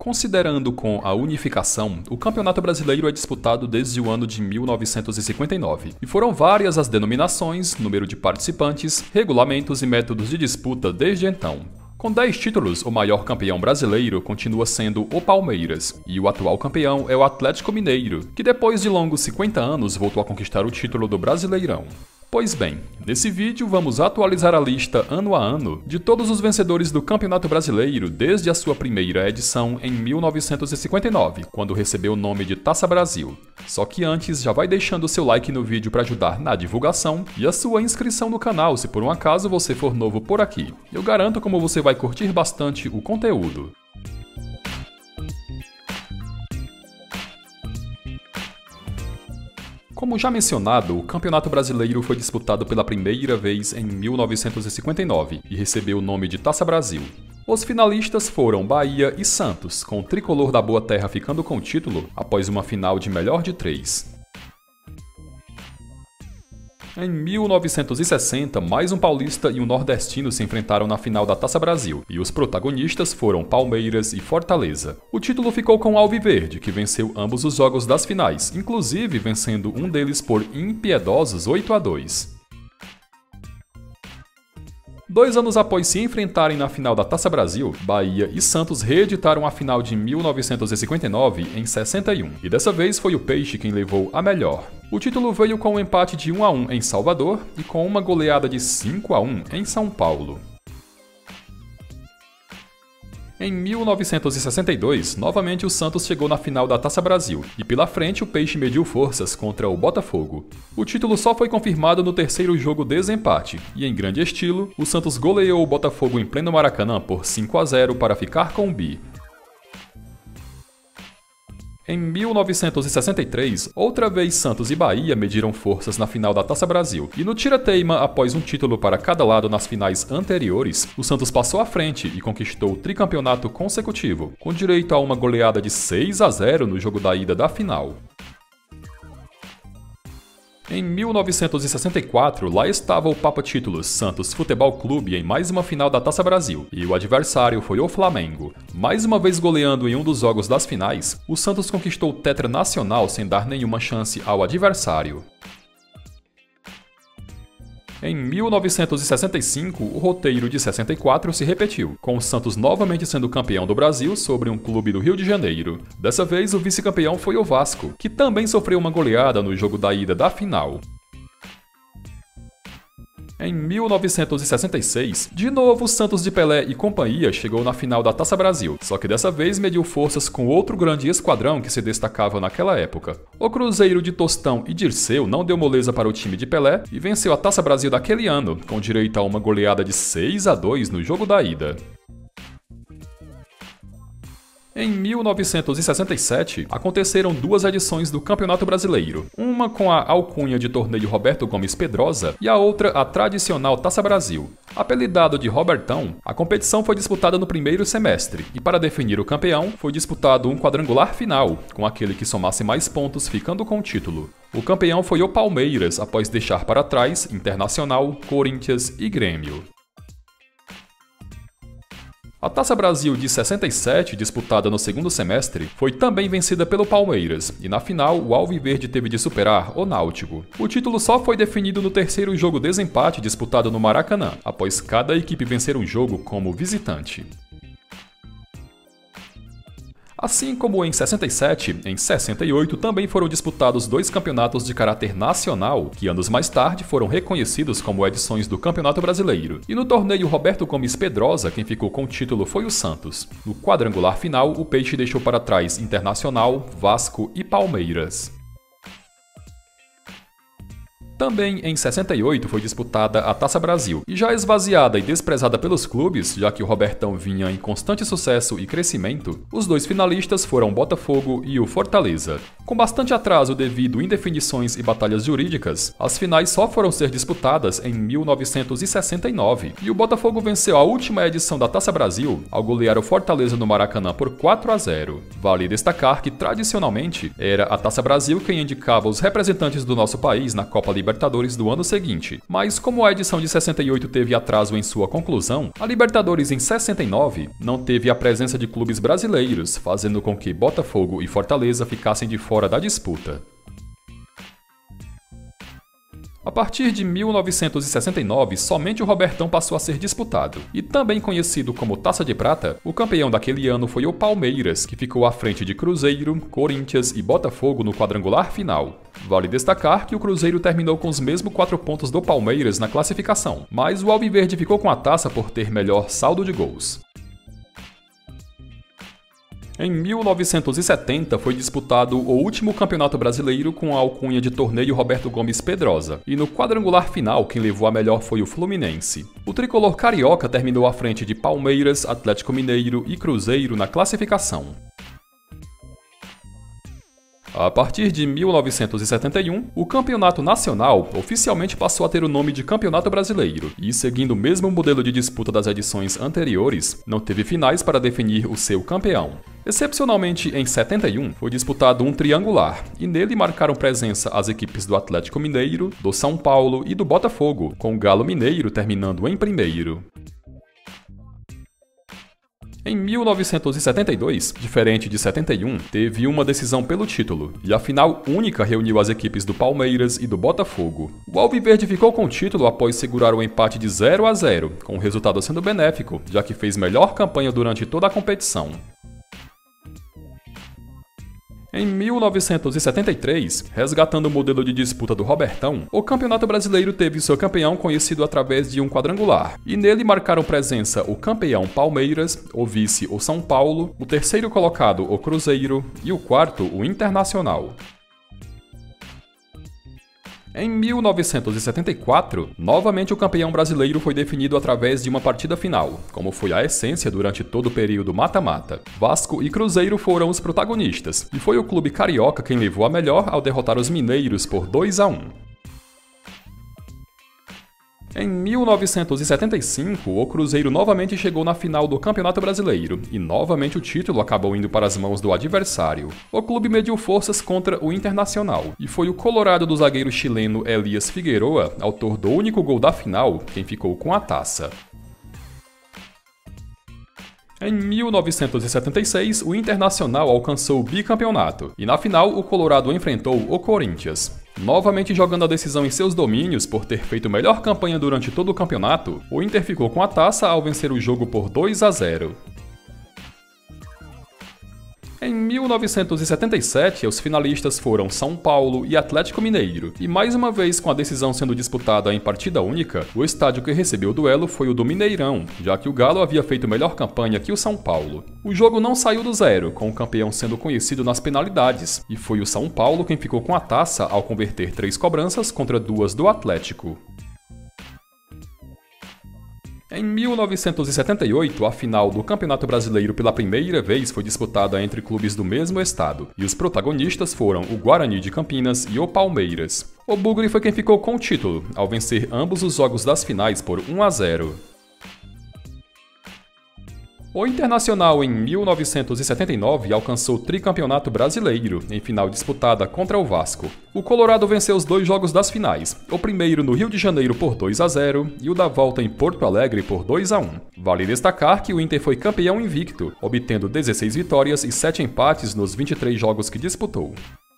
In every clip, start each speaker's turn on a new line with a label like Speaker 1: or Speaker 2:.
Speaker 1: Considerando com a unificação, o Campeonato Brasileiro é disputado desde o ano de 1959, e foram várias as denominações, número de participantes, regulamentos e métodos de disputa desde então. Com 10 títulos, o maior campeão brasileiro continua sendo o Palmeiras, e o atual campeão é o Atlético Mineiro, que depois de longos 50 anos voltou a conquistar o título do Brasileirão. Pois bem, nesse vídeo vamos atualizar a lista ano a ano de todos os vencedores do Campeonato Brasileiro desde a sua primeira edição em 1959, quando recebeu o nome de Taça Brasil. Só que antes, já vai deixando o seu like no vídeo para ajudar na divulgação e a sua inscrição no canal se por um acaso você for novo por aqui. Eu garanto como você vai curtir bastante o conteúdo. Como já mencionado, o Campeonato Brasileiro foi disputado pela primeira vez em 1959 e recebeu o nome de Taça Brasil. Os finalistas foram Bahia e Santos, com o tricolor da Boa Terra ficando com o título após uma final de melhor de 3. Em 1960, mais um paulista e um nordestino se enfrentaram na final da Taça Brasil, e os protagonistas foram Palmeiras e Fortaleza. O título ficou com o Alviverde, que venceu ambos os jogos das finais, inclusive vencendo um deles por impiedosos 8-2. 2 anos após se enfrentarem na final da Taça Brasil, Bahia e Santos reeditaram a final de 1959 em 61, e dessa vez foi o Peixe quem levou a melhor. O título veio com um empate de 1-1 em Salvador e com uma goleada de 5-1 em São Paulo. Em 1962, novamente o Santos chegou na final da Taça Brasil, e pela frente o Peixe mediu forças contra o Botafogo. O título só foi confirmado no terceiro jogo desempate, e em grande estilo, o Santos goleou o Botafogo em pleno Maracanã por 5-0 para ficar com o bi. Em 1963, outra vez Santos e Bahia mediram forças na final da Taça Brasil, e no tira-teima após um título para cada lado nas finais anteriores, o Santos passou à frente e conquistou o tricampeonato consecutivo, com direito a uma goleada de 6-0 no jogo da ida da final. Em 1964, lá estava o papa-títulos Santos Futebol Clube em mais uma final da Taça Brasil, e o adversário foi o Flamengo. Mais uma vez goleando em um dos jogos das finais, o Santos conquistou o tetra nacional sem dar nenhuma chance ao adversário. Em 1965, o roteiro de 64 se repetiu, com o Santos novamente sendo campeão do Brasil sobre um clube do Rio de Janeiro. Dessa vez, o vice-campeão foi o Vasco, que também sofreu uma goleada no jogo da ida da final. Em 1966, de novo o Santos de Pelé e companhia chegou na final da Taça Brasil, só que dessa vez mediu forças com outro grande esquadrão que se destacava naquela época. O Cruzeiro de Tostão e Dirceu não deu moleza para o time de Pelé e venceu a Taça Brasil daquele ano, com direito a uma goleada de 6-2 no jogo da ida. Em 1967, aconteceram 2 edições do Campeonato Brasileiro, uma com a alcunha de torneio Roberto Gomes Pedrosa e a outra a tradicional Taça Brasil. Apelidado de Robertão, a competição foi disputada no primeiro semestre, e para definir o campeão, foi disputado um quadrangular final, com aquele que somasse mais pontos ficando com o título. O campeão foi o Palmeiras, após deixar para trás Internacional, Corinthians e Grêmio. A Taça Brasil de 67, disputada no segundo semestre, foi também vencida pelo Palmeiras, e na final o Alviverde teve de superar o Náutico. O título só foi definido no terceiro jogo desempate disputado no Maracanã, após cada equipe vencer um jogo como visitante. Assim como em 67, em 68 também foram disputados 2 campeonatos de caráter nacional, que anos mais tarde foram reconhecidos como edições do Campeonato Brasileiro. E no torneio Roberto Gomes Pedrosa, quem ficou com o título foi o Santos. No quadrangular final, o Peixe deixou para trás Internacional, Vasco e Palmeiras. Também em 68 foi disputada a Taça Brasil, e já esvaziada e desprezada pelos clubes, já que o Robertão vinha em constante sucesso e crescimento, os 2 finalistas foram o Botafogo e o Fortaleza. Com bastante atraso devido a indefinições e batalhas jurídicas, as finais só foram ser disputadas em 1969, e o Botafogo venceu a última edição da Taça Brasil ao golear o Fortaleza no Maracanã por 4-0. Vale destacar que, tradicionalmente, era a Taça Brasil quem indicava os representantes do nosso país na Copa Libertadores Libertadores do ano seguinte, mas como a edição de 68 teve atraso em sua conclusão, a Libertadores em 69 não teve a presença de clubes brasileiros, fazendo com que Botafogo e Fortaleza ficassem de fora da disputa. A partir de 1969, somente o Robertão passou a ser disputado. E também conhecido como Taça de Prata, o campeão daquele ano foi o Palmeiras, que ficou à frente de Cruzeiro, Corinthians e Botafogo no quadrangular final. Vale destacar que o Cruzeiro terminou com os mesmos 4 pontos do Palmeiras na classificação, mas o Alviverde ficou com a taça por ter melhor saldo de gols. Em 1970 foi disputado o último Campeonato Brasileiro com a alcunha de Torneio Roberto Gomes Pedrosa, e no quadrangular final quem levou a melhor foi o Fluminense. O tricolor carioca terminou à frente de Palmeiras, Atlético Mineiro e Cruzeiro na classificação. A partir de 1971, o Campeonato Nacional oficialmente passou a ter o nome de Campeonato Brasileiro, e seguindo o mesmo modelo de disputa das edições anteriores, não teve finais para definir o seu campeão. Excepcionalmente, em 71, foi disputado um triangular, e nele marcaram presença as equipes do Atlético Mineiro, do São Paulo e do Botafogo, com o Galo Mineiro terminando em primeiro. Em 1972, diferente de 71, teve uma decisão pelo título, e a final única reuniu as equipes do Palmeiras e do Botafogo. O Alviverde ficou com o título após segurar o empate de 0-0, com o resultado sendo benéfico, já que fez melhor campanha durante toda a competição. Em 1973, resgatando o modelo de disputa do Robertão, o Campeonato Brasileiro teve seu campeão conhecido através de um quadrangular, e nele marcaram presença o campeão Palmeiras, o vice o São Paulo, o terceiro colocado o Cruzeiro e o quarto o Internacional. Em 1974, novamente o campeão brasileiro foi definido através de uma partida final, como foi a essência durante todo o período mata-mata. Vasco e Cruzeiro foram os protagonistas, e foi o clube carioca quem levou a melhor ao derrotar os mineiros por 2-1. Em 1975, o Cruzeiro novamente chegou na final do Campeonato Brasileiro, e novamente o título acabou indo para as mãos do adversário. O clube mediu forças contra o Internacional, e foi o colorado do zagueiro chileno Elias Figueroa, autor do único gol da final, quem ficou com a taça. Em 1976, o Internacional alcançou o bicampeonato, e na final o Colorado enfrentou o Corinthians. Novamente jogando a decisão em seus domínios por ter feito melhor campanha durante todo o campeonato, o Inter ficou com a taça ao vencer o jogo por 2-0. Em 1977, os finalistas foram São Paulo e Atlético Mineiro, e mais uma vez com a decisão sendo disputada em partida única, o estádio que recebeu o duelo foi o do Mineirão, já que o Galo havia feito melhor campanha que o São Paulo. O jogo não saiu do zero, com o campeão sendo conhecido nas penalidades, e foi o São Paulo quem ficou com a taça ao converter 3 cobranças contra 2 do Atlético. Em 1978, a final do Campeonato Brasileiro pela primeira vez foi disputada entre clubes do mesmo estado, e os protagonistas foram o Guarani de Campinas e o Palmeiras. O Bugre foi quem ficou com o título, ao vencer ambos os jogos das finais por 1-0. O Internacional, em 1979, alcançou o tricampeonato brasileiro, em final disputada contra o Vasco. O Colorado venceu os 2 jogos das finais, o primeiro no Rio de Janeiro por 2-0 e o da volta em Porto Alegre por 2-1. Vale destacar que o Inter foi campeão invicto, obtendo 16 vitórias e 7 empates nos 23 jogos que disputou.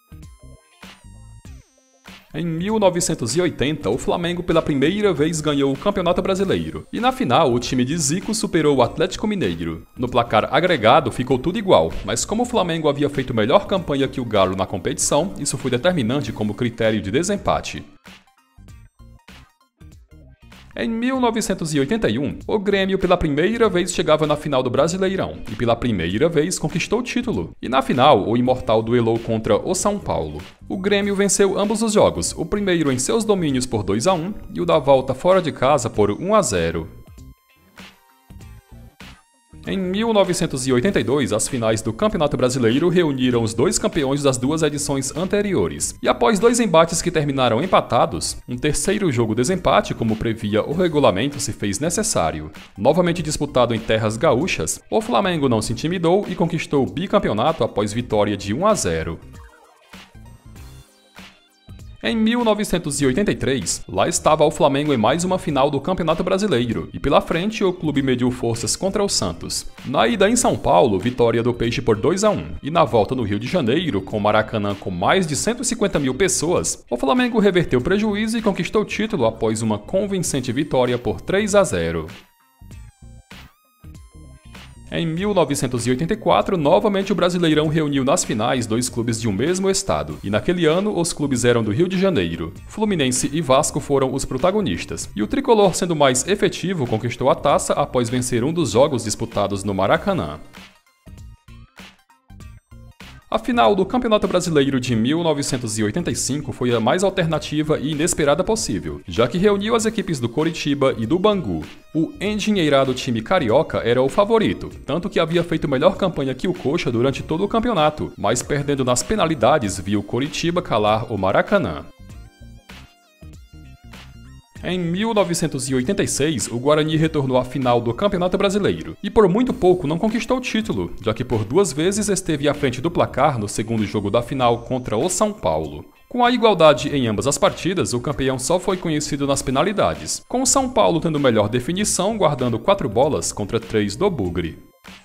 Speaker 1: Em 1980, o Flamengo pela primeira vez ganhou o Campeonato Brasileiro, e na final o time de Zico superou o Atlético Mineiro. No placar agregado ficou tudo igual, mas como o Flamengo havia feito melhor campanha que o Galo na competição, isso foi determinante como critério de desempate. Em 1981, o Grêmio pela primeira vez chegava na final do Brasileirão e pela primeira vez conquistou o título. E na final, o Imortal duelou contra o São Paulo. O Grêmio venceu ambos os jogos, o primeiro em seus domínios por 2-1 e o da volta fora de casa por 1-0. Em 1982, as finais do Campeonato Brasileiro reuniram os 2 campeões das 2 edições anteriores. E após 2 embates que terminaram empatados, um terceiro jogo desempate, como previa o regulamento, se fez necessário. Novamente disputado em terras gaúchas, o Flamengo não se intimidou e conquistou o bicampeonato após vitória de 1-0. Em 1983, lá estava o Flamengo em mais uma final do Campeonato Brasileiro, e pela frente o clube mediu forças contra o Santos. Na ida em São Paulo, vitória do Peixe por 2-1, e na volta no Rio de Janeiro, com o Maracanã com mais de 150 mil pessoas, o Flamengo reverteu o prejuízo e conquistou o título após uma convincente vitória por 3-0. Em 1984, novamente o Brasileirão reuniu nas finais dois clubes de um mesmo estado, e naquele ano os clubes eram do Rio de Janeiro. Fluminense e Vasco foram os protagonistas, e o tricolor, sendo mais efetivo, conquistou a taça após vencer um dos jogos disputados no Maracanã. A final do Campeonato Brasileiro de 1985 foi a mais alternativa e inesperada possível, já que reuniu as equipes do Coritiba e do Bangu. O endinheirado time carioca era o favorito, tanto que havia feito melhor campanha que o Coxa durante todo o campeonato, mas perdendo nas penalidades viu o Coritiba calar o Maracanã. Em 1986, o Guarani retornou à final do Campeonato Brasileiro, e por muito pouco não conquistou o título, já que por 2 vezes esteve à frente do placar no segundo jogo da final contra o São Paulo. Com a igualdade em ambas as partidas, o campeão só foi conhecido nas penalidades, com o São Paulo tendo melhor definição, guardando 4 bolas contra 3 do Bugre.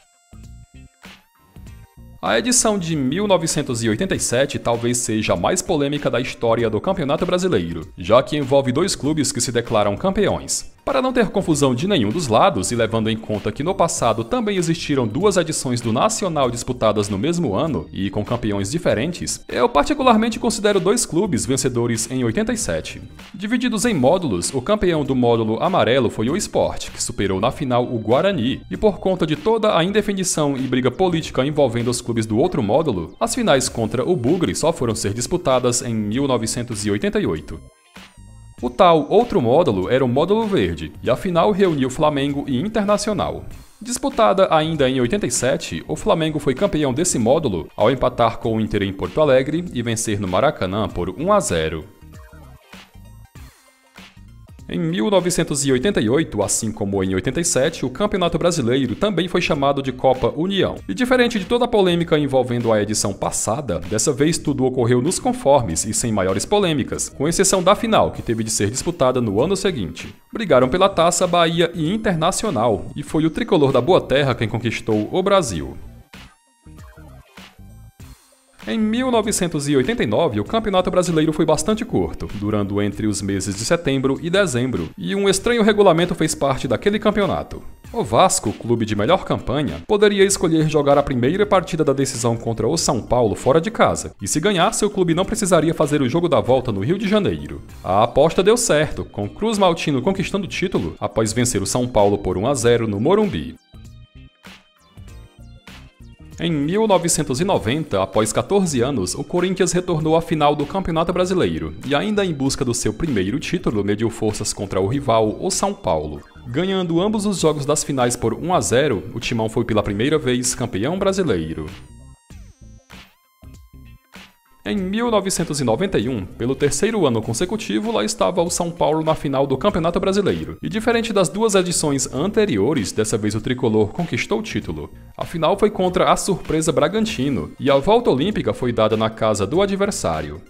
Speaker 1: A edição de 1987 talvez seja a mais polêmica da história do Campeonato Brasileiro, já que envolve 2 clubes que se declaram campeões. Para não ter confusão de nenhum dos lados e levando em conta que no passado também existiram 2 edições do Nacional disputadas no mesmo ano e com campeões diferentes, eu particularmente considero 2 clubes vencedores em 87. Divididos em módulos, o campeão do módulo amarelo foi o Sport, que superou na final o Guarani, e por conta de toda a indefinição e briga política envolvendo os clubes do outro módulo, as finais contra o Bugre só foram ser disputadas em 1988. O tal outro módulo era o módulo verde, e a final reuniu Flamengo e Internacional. Disputada ainda em 87, o Flamengo foi campeão desse módulo ao empatar com o Inter em Porto Alegre e vencer no Maracanã por 1-0. Em 1988, assim como em 87, o Campeonato Brasileiro também foi chamado de Copa União. E diferente de toda a polêmica envolvendo a edição passada, dessa vez tudo ocorreu nos conformes e sem maiores polêmicas, com exceção da final, que teve de ser disputada no ano seguinte. Brigaram pela taça Bahia e Internacional, e foi o tricolor da Boa Terra quem conquistou o Brasil. Em 1989, o Campeonato Brasileiro foi bastante curto, durando entre os meses de setembro e dezembro, e um estranho regulamento fez parte daquele campeonato. O Vasco, clube de melhor campanha, poderia escolher jogar a primeira partida da decisão contra o São Paulo fora de casa, e se ganhasse, o clube não precisaria fazer o jogo da volta no Rio de Janeiro. A aposta deu certo, com Cruz Maltino conquistando o título após vencer o São Paulo por 1-0 no Morumbi. Em 1990, após 14 anos, o Corinthians retornou à final do Campeonato Brasileiro e, ainda em busca do seu primeiro título, mediu forças contra o rival, o São Paulo. Ganhando ambos os jogos das finais por 1-0, o Timão foi pela primeira vez campeão brasileiro. Em 1991, pelo 3º ano consecutivo, lá estava o São Paulo na final do Campeonato Brasileiro. E diferente das 2 edições anteriores, dessa vez o tricolor conquistou o título. A final foi contra a surpresa Bragantino, e a volta olímpica foi dada na casa do adversário.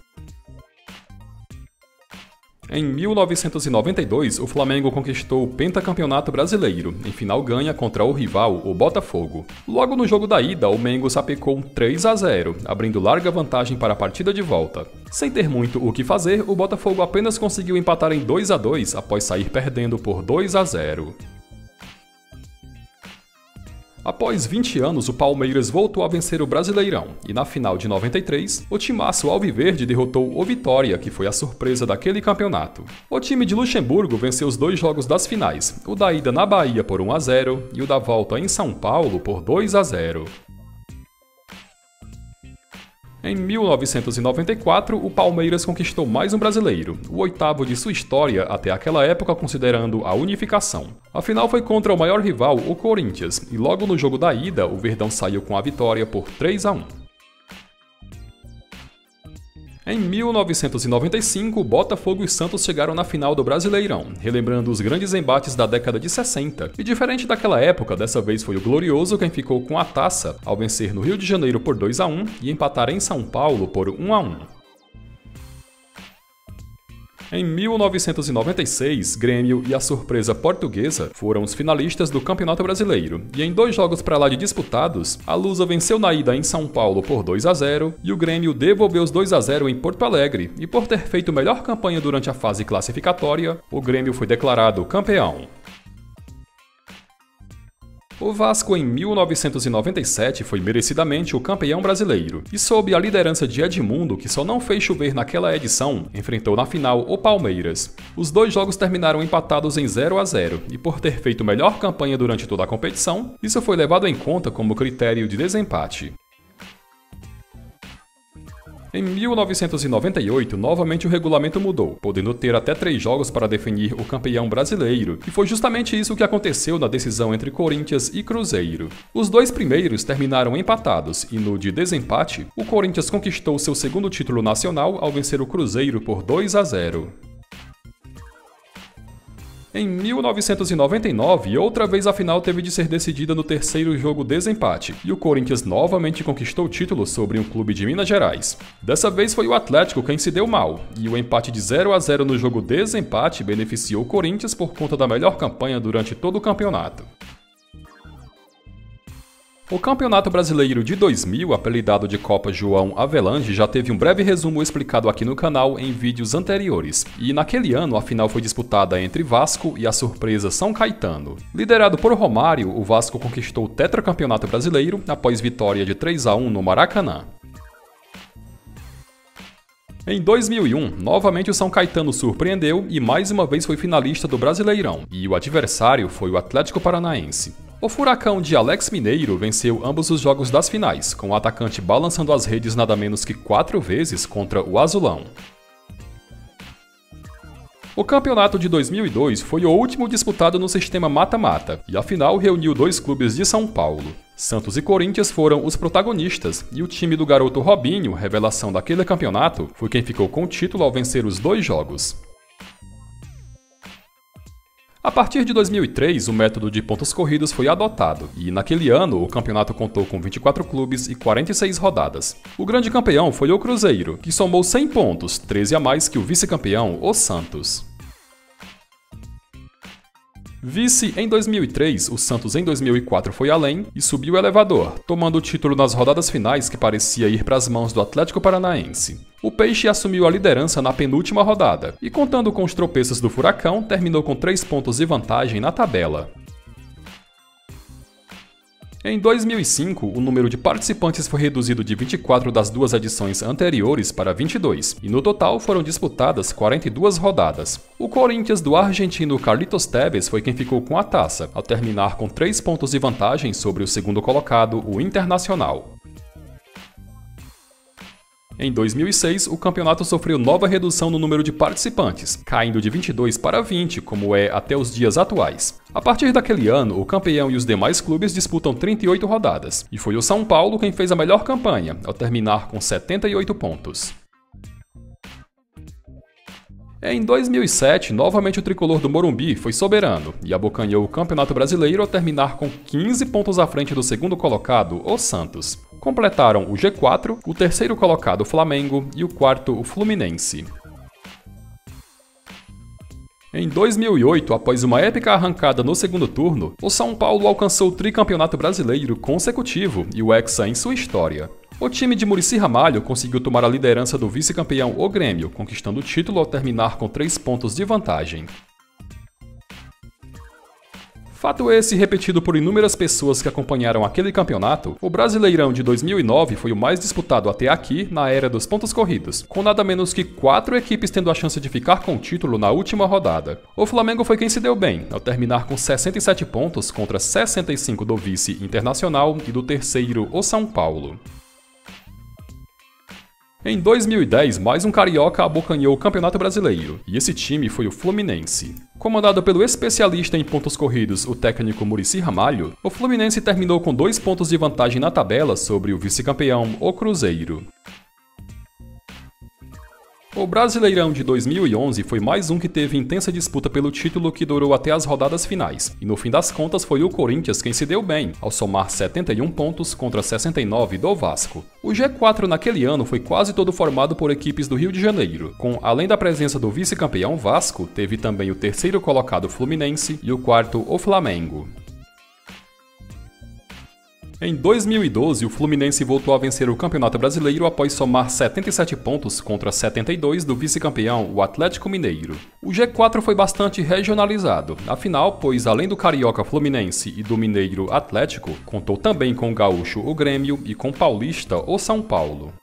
Speaker 1: Em 1992, o Flamengo conquistou o pentacampeonato brasileiro, em final ganha contra o rival, o Botafogo. Logo no jogo da ida, o Mengo sapecou 3-0, abrindo larga vantagem para a partida de volta. Sem ter muito o que fazer, o Botafogo apenas conseguiu empatar em 2-2 após sair perdendo por 2-0. Após 20 anos, o Palmeiras voltou a vencer o Brasileirão, e na final de 93, o timaço alviverde derrotou o Vitória, que foi a surpresa daquele campeonato. O time de Luxemburgo venceu os 2 jogos das finais, o da ida na Bahia por 1-0 e o da volta em São Paulo por 2-0. Em 1994, o Palmeiras conquistou mais um brasileiro, o 8º de sua história até aquela época considerando a unificação. A final foi contra o maior rival, o Corinthians, e logo no jogo da ida, o Verdão saiu com a vitória por 3-1. Em 1995, Botafogo e Santos chegaram na final do Brasileirão, relembrando os grandes embates da década de 60. E diferente daquela época, dessa vez foi o Glorioso quem ficou com a taça, ao vencer no Rio de Janeiro por 2-1 e empatar em São Paulo por 1-1. Em 1996, Grêmio e a Surpresa Portuguesa foram os finalistas do Campeonato Brasileiro, e em 2 jogos para lá de disputados, a Lusa venceu na ida em São Paulo por 2-0 e o Grêmio devolveu os 2-0 em Porto Alegre, e por ter feito melhor campanha durante a fase classificatória, o Grêmio foi declarado campeão. O Vasco, em 1997, foi merecidamente o campeão brasileiro, e sob a liderança de Edmundo, que só não fez chover naquela edição, enfrentou na final o Palmeiras. Os 2 jogos terminaram empatados em 0-0, e por ter feito melhor campanha durante toda a competição, isso foi levado em conta como critério de desempate. Em 1998, novamente o regulamento mudou, podendo ter até 3 jogos para definir o campeão brasileiro, e foi justamente isso que aconteceu na decisão entre Corinthians e Cruzeiro. Os 2 primeiros terminaram empatados, e no de desempate, o Corinthians conquistou seu segundo título nacional ao vencer o Cruzeiro por 2-0. Em 1999, outra vez a final teve de ser decidida no terceiro jogo desempate, e o Corinthians novamente conquistou o título sobre um clube de Minas Gerais. Dessa vez foi o Atlético quem se deu mal, e o empate de 0-0 no jogo desempate beneficiou o Corinthians por conta da melhor campanha durante todo o campeonato. O Campeonato Brasileiro de 2000, apelidado de Copa João Avelange, já teve um breve resumo explicado aqui no canal em vídeos anteriores, e naquele ano a final foi disputada entre Vasco e a surpresa São Caetano. Liderado por Romário, o Vasco conquistou o tetracampeonato brasileiro após vitória de 3-1 no Maracanã. Em 2001, novamente o São Caetano surpreendeu e mais uma vez foi finalista do Brasileirão, e o adversário foi o Atlético Paranaense. O Furacão de Alex Mineiro venceu ambos os jogos das finais, com o atacante balançando as redes nada menos que 4 vezes contra o Azulão. O campeonato de 2002 foi o último disputado no sistema mata-mata, e a final reuniu 2 clubes de São Paulo. Santos e Corinthians foram os protagonistas, e o time do garoto Robinho, revelação daquele campeonato, foi quem ficou com o título ao vencer os 2 jogos. A partir de 2003, o método de pontos corridos foi adotado, e naquele ano o campeonato contou com 24 clubes e 46 rodadas. O grande campeão foi o Cruzeiro, que somou 100 pontos, 13 a mais que o vice-campeão, o Santos. Vice em 2003, o Santos em 2004 foi além e subiu o elevador, tomando o título nas rodadas finais que parecia ir para as mãos do Atlético Paranaense. O Peixe assumiu a liderança na penúltima rodada e, contando com os tropeços do Furacão, terminou com 3 pontos de vantagem na tabela. Em 2005, o número de participantes foi reduzido de 24 das 2 edições anteriores para 22, e no total foram disputadas 42 rodadas. O Corinthians do argentino Carlitos Tevez foi quem ficou com a taça, ao terminar com 3 pontos de vantagem sobre o segundo colocado, o Internacional. Em 2006, o campeonato sofreu nova redução no número de participantes, caindo de 22 para 20, como é até os dias atuais. A partir daquele ano, o campeão e os demais clubes disputam 38 rodadas, e foi o São Paulo quem fez a melhor campanha, ao terminar com 78 pontos. Em 2007, novamente o tricolor do Morumbi foi soberano e abocanhou o Campeonato Brasileiro ao terminar com 15 pontos à frente do segundo colocado, o Santos. Completaram o G4, o terceiro colocado, o Flamengo, e o quarto, o Fluminense. Em 2008, após uma épica arrancada no segundo turno, o São Paulo alcançou o tricampeonato brasileiro consecutivo e o hexa em sua história. O time de Muricy Ramalho conseguiu tomar a liderança do vice-campeão, o Grêmio, conquistando o título ao terminar com 3 pontos de vantagem. Fato esse repetido por inúmeras pessoas que acompanharam aquele campeonato, o Brasileirão de 2009 foi o mais disputado até aqui na era dos pontos corridos, com nada menos que 4 equipes tendo a chance de ficar com o título na última rodada. O Flamengo foi quem se deu bem, ao terminar com 67 pontos contra 65 do vice Internacional e do terceiro, o São Paulo. Em 2010, mais um carioca abocanhou o Campeonato Brasileiro, e esse time foi o Fluminense. Comandado pelo especialista em pontos corridos, o técnico Muricy Ramalho, o Fluminense terminou com 2 pontos de vantagem na tabela sobre o vice-campeão, o Cruzeiro. O Brasileirão de 2011 foi mais um que teve intensa disputa pelo título que durou até as rodadas finais, e no fim das contas foi o Corinthians quem se deu bem, ao somar 71 pontos contra 69 do Vasco. O G4 naquele ano foi quase todo formado por equipes do Rio de Janeiro, com, além da presença do vice-campeão Vasco, teve também o terceiro colocado Fluminense e o quarto o Flamengo. Em 2012, o Fluminense voltou a vencer o Campeonato Brasileiro após somar 77 pontos contra 72 do vice-campeão, o Atlético Mineiro. O G4 foi bastante regionalizado, afinal, pois além do carioca Fluminense e do mineiro Atlético, contou também com o gaúcho o Grêmio e com o paulista o São Paulo.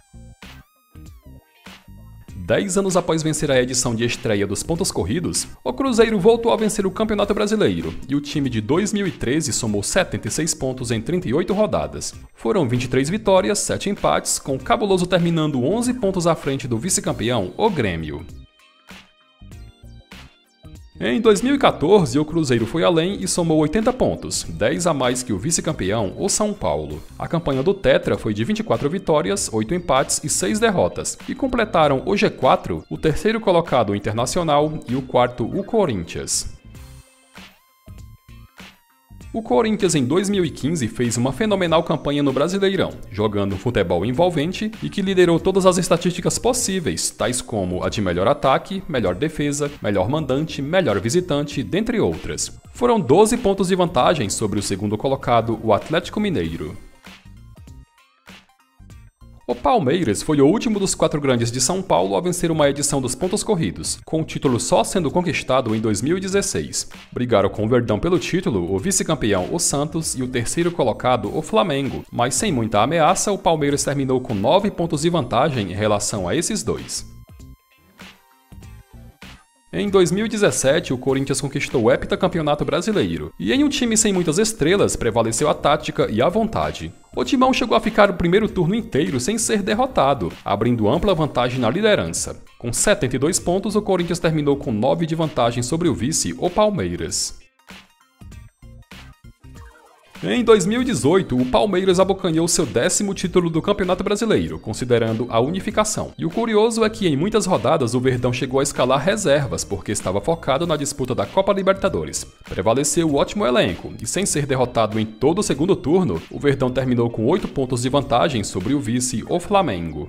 Speaker 1: 10 anos após vencer a edição de estreia dos pontos corridos, o Cruzeiro voltou a vencer o Campeonato Brasileiro e o time de 2013 somou 76 pontos em 38 rodadas. Foram 23 vitórias, 7 empates, com o Cabuloso terminando 11 pontos à frente do vice-campeão, o Grêmio. Em 2014, o Cruzeiro foi além e somou 80 pontos, 10 a mais que o vice-campeão, o São Paulo. A campanha do Tetra foi de 24 vitórias, 8 empates e 6 derrotas, e completaram o G4, o terceiro colocado o Internacional e o quarto o Corinthians. O Corinthians em 2015 fez uma fenomenal campanha no Brasileirão, jogando um futebol envolvente e que liderou todas as estatísticas possíveis, tais como a de melhor ataque, melhor defesa, melhor mandante, melhor visitante, dentre outras. Foram 12 pontos de vantagem sobre o segundo colocado, o Atlético Mineiro. O Palmeiras foi o último dos 4 grandes de São Paulo a vencer uma edição dos pontos corridos, com o título só sendo conquistado em 2016. Brigaram com o Verdão pelo título o vice-campeão o Santos e o terceiro colocado o Flamengo, mas sem muita ameaça o Palmeiras terminou com 9 pontos de vantagem em relação a esses dois. Em 2017, o Corinthians conquistou o heptacampeonato brasileiro, e em um time sem muitas estrelas, prevaleceu a tática e a vontade. O Timão chegou a ficar o primeiro turno inteiro sem ser derrotado, abrindo ampla vantagem na liderança. Com 72 pontos, o Corinthians terminou com 9 de vantagem sobre o vice, o Palmeiras. Em 2018, o Palmeiras abocanhou seu 10º título do Campeonato Brasileiro, considerando a unificação. E o curioso é que em muitas rodadas o Verdão chegou a escalar reservas, porque estava focado na disputa da Copa Libertadores. Prevaleceu o ótimo elenco, e sem ser derrotado em todo o segundo turno, o Verdão terminou com 8 pontos de vantagem sobre o vice, o Flamengo.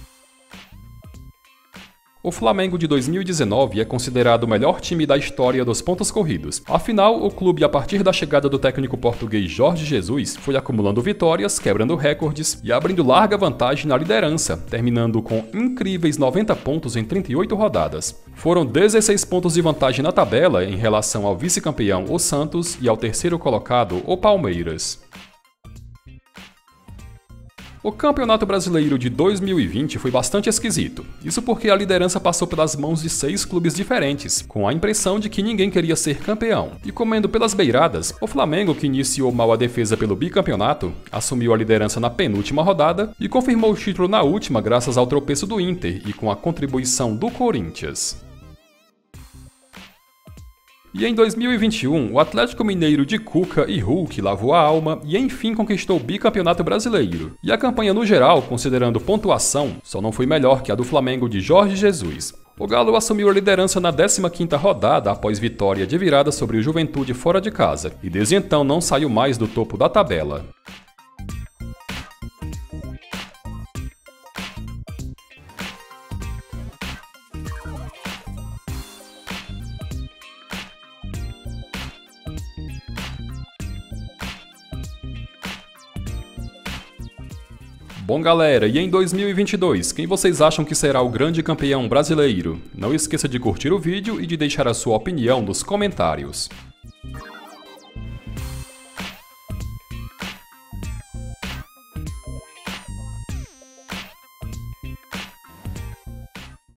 Speaker 1: O Flamengo de 2019 é considerado o melhor time da história dos pontos corridos. Afinal, o clube, a partir da chegada do técnico português Jorge Jesus, foi acumulando vitórias, quebrando recordes e abrindo larga vantagem na liderança, terminando com incríveis 90 pontos em 38 rodadas. Foram 16 pontos de vantagem na tabela em relação ao vice-campeão, o Santos, e ao terceiro colocado, o Palmeiras. O Campeonato Brasileiro de 2020 foi bastante esquisito. Isso porque a liderança passou pelas mãos de 6 clubes diferentes, com a impressão de que ninguém queria ser campeão. E comendo pelas beiradas, o Flamengo, que iniciou mal a defesa pelo bicampeonato, assumiu a liderança na penúltima rodada e confirmou o título na última graças ao tropeço do Inter e com a contribuição do Corinthians. E em 2021, o Atlético Mineiro de Cuca e Hulk lavou a alma e enfim conquistou o bicampeonato brasileiro. E a campanha no geral, considerando pontuação, só não foi melhor que a do Flamengo de Jorge Jesus. O Galo assumiu a liderança na 15ª rodada após vitória de virada sobre o Juventude fora de casa, e desde então não saiu mais do topo da tabela. Bom galera, e em 2022, quem vocês acham que será o grande campeão brasileiro? Não esqueça de curtir o vídeo e de deixar a sua opinião nos comentários.